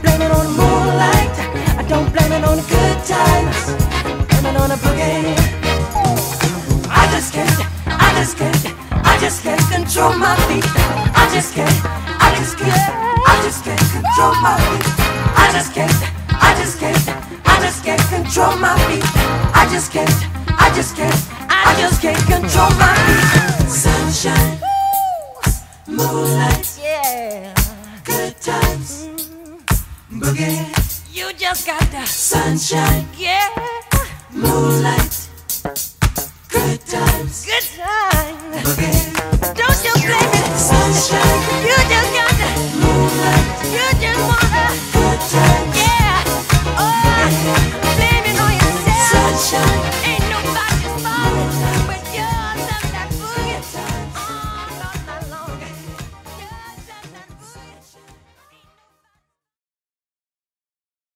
blame it on the moonlight. I don't blame it on the good times. I blame it on the boogie. I just can't, I just can't, I just can't control my feet. I just can't, I just can't, I just can't control my feet. I just can't, I just can't, I just can't control my feet. I just can't, I just can't, I just can't control my feet. Sunshine, moonlight, yeah, good times, boogie. You just got the sunshine, yeah, moonlight, good times, boogie.